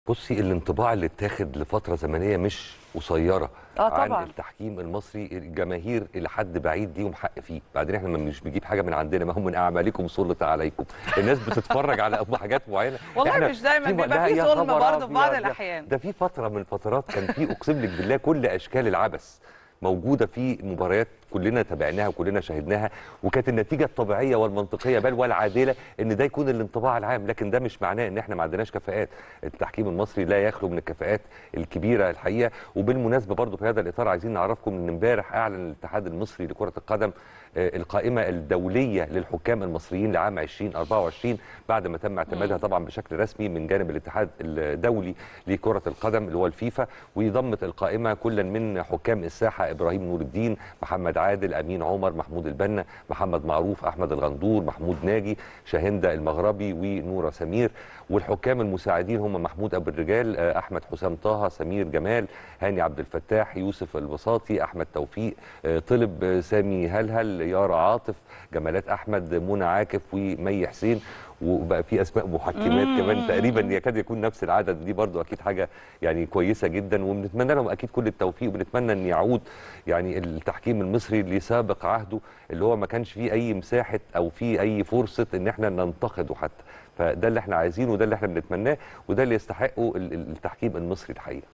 بصي، الانطباع اللي اتاخد لفتره زمنيه مش قصيره عن طبعا. التحكيم المصري، الجماهير الى حد بعيد ليهم حق فيه. بعدين احنا مش بنجيب حاجه من عندنا، ما هم من اعمالكم سلط عليكم. الناس بتتفرج على حاجات معينه. والله احنا مش دايما بيبقى لا في يا ظلم خبر برضه في بعض أبيض، الاحيان. ده في فتره من الفترات كان في اقسم لك بالله كل اشكال العبث موجوده في مباريات كلنا تابعناها وكلنا شاهدناها، وكانت النتيجه الطبيعيه والمنطقيه بل والعادله ان ده يكون الانطباع العام. لكن ده مش معناه ان احنا ما عندناش كفاءات. التحكيم المصري لا يخلو من الكفاءات الكبيره الحقيقه. وبالمناسبه برضو في هذا الاطار عايزين نعرفكم ان امبارح اعلن الاتحاد المصري لكره القدم القائمه الدوليه للحكام المصريين لعام 2024 بعد ما تم اعتمادها طبعا بشكل رسمي من جانب الاتحاد الدولي لكره القدم اللي هو الفيفا. وضمت القائمه كلا من حكام الساحه ابراهيم نور الدين، محمد عادل، امين عمر، محمود البنا، محمد معروف، احمد الغندور، محمود ناجي، شاهندة المغربي، ونوره سمير. والحكام المساعدين هم محمود ابو الرجال، احمد حسام طه، سمير جمال، هاني عبد الفتاح، يوسف البساطي، احمد توفيق، طلب، سامي هلهل، يارا عاطف، جمالات احمد، منى عاكف، ومي حسين. وبقى في اسماء محكمات كمان تقريبا يكاد يكون نفس العدد. دي برضو اكيد حاجه يعني كويسه جدا، وبنتمنى لهم اكيد كل التوفيق، وبنتمنى ان يعود يعني التحكيم المصري لسابق عهده اللي هو ما كانش فيه اي مساحه او فيه اي فرصه ان احنا ننتقده حتى. فده اللي احنا عايزينه وده اللي احنا بنتمناه وده اللي يستحقه التحكيم المصري الحقيقه.